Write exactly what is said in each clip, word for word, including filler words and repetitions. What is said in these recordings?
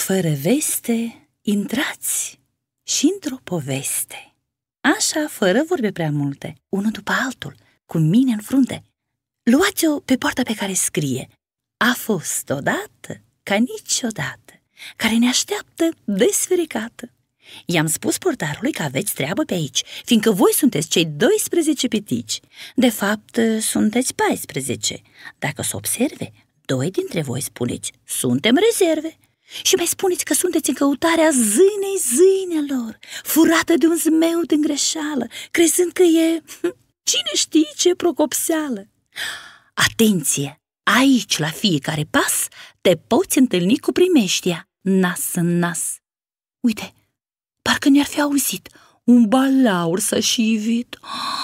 Fără veste, intrați și într-o poveste. Așa, fără vorbe prea multe, unul după altul, cu mine în frunte. Luați-o pe poarta pe care scrie: a fost odată ca niciodată, care ne așteaptă desfericată. I-am spus portarului că aveți treabă pe aici, fiindcă voi sunteți cei doisprezece pitici. De fapt, sunteți paisprezece. Dacă s-o observe, doi dintre voi spuneți: suntem rezerve. Și mai spuneți că sunteți în căutarea zânei zânelor, furată de un zmeu din greșeală, crezând că e cine știe ce procopseală. Atenție! Aici, la fiecare pas, te poți întâlni cu primeștia, nas în nas. Uite, parcă ne-ar fi auzit. Un balaur s-a și ivit.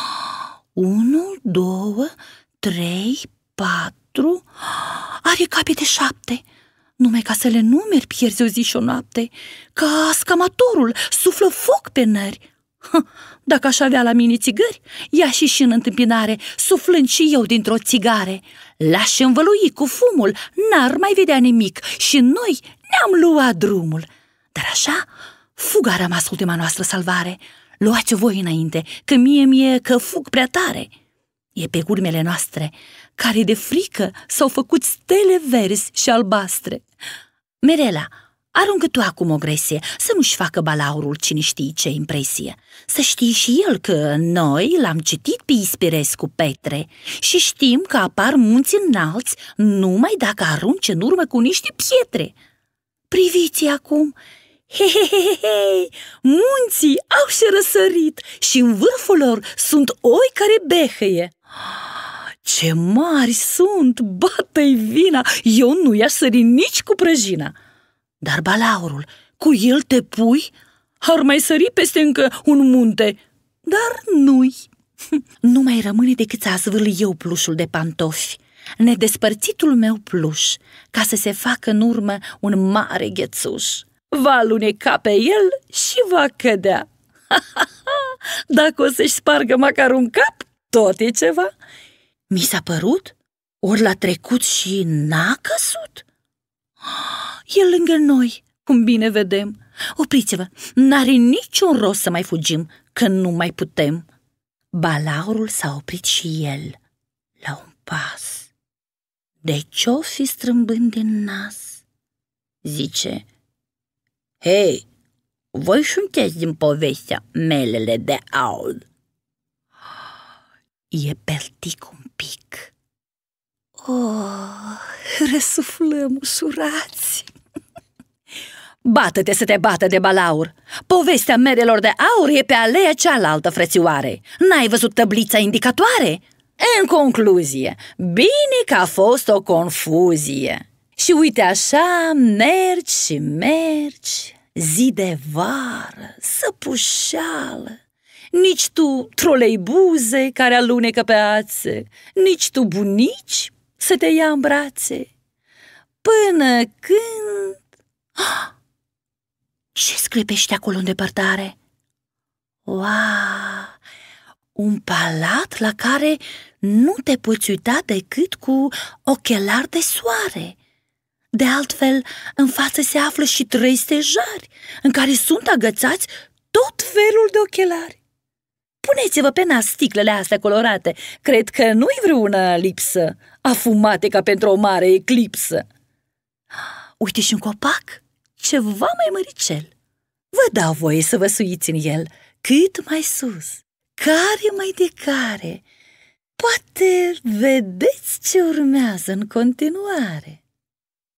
Unu, două, trei, patru. Are capete șapte. Numai ca să le numeri pierzi o zi și o noapte. Ca scamatorul suflă foc pe nări. Dacă aș avea la mine țigări, ia și și în întâmpinare, suflând și eu dintr-o țigare. L-aș învălui cu fumul, n-ar mai vedea nimic și noi ne-am luat drumul. Dar așa, fuga a rămas ultima noastră salvare. Luați-o voi înainte, că mie mi-e că fug prea tare. E pe urmele noastre, care de frică s-au făcut stele verzi și albastre. Merela, aruncă tu acum o gresie, să nu-și facă balaurul cine știe ce impresie. Să știi și el că noi l-am citit pe Ispirescu Petre și știm că apar munți înalți numai dacă arunci în urmă cu niște pietre. Priviți acum! He, he, he, he, munții au și răsărit și în vârful lor sunt oi care behăie. Ce mari sunt, bată-i vina, eu nu i-aș sări nici cu prăjina. Dar balaurul, cu el te pui, ar mai sări peste încă un munte, dar nu-i. Nu mai rămâne decât să azvârl eu plușul de pantofi, nedespărțitul meu pluș, ca să se facă în urmă un mare ghețuș. Va aluneca pe el și va cădea. Dacă o să-și spargă măcar un cap, tot e ceva. Mi s-a părut? Ori l-a trecut și n-a căzut? E lângă noi, cum bine vedem. Opriți-vă, n-are niciun rost să mai fugim, că nu mai putem. Balaurul s-a oprit și el, la un pas. De ce-o fi strâmbând din nas? Zice: hei, voi sunteți din povestea Melele de Aur. E peltic un pic. Oh, răsuflăm ușurați. Bată-te să te bată de balaur. Povestea Melelor de Aur e pe aleea cealaltă, frățioare. N-ai văzut tablița indicatoare? În concluzie, bine că a fost o confuzie. Și uite așa, mergi și mergi, zi de vară, săpușeală. Nici tu troleibuze care alunecă pe ațe, nici tu bunici să te ia în brațe. Până când... Ah! Ce sclipește acolo în depărtare? Wow! Un palat la care nu te poți uita decât cu ochelari de soare. De altfel, în față se află și trei stejari, în care sunt agățați tot felul de ochelari. Puneți-vă pe nas sticlele astea colorate, cred că nu-i vreuna lipsă, afumate ca pentru o mare eclipsă. Uite și un copac, ceva mai măricel. Vă dau voie să vă suiți în el, cât mai sus, care mai de care. Poate vedeți ce urmează în continuare.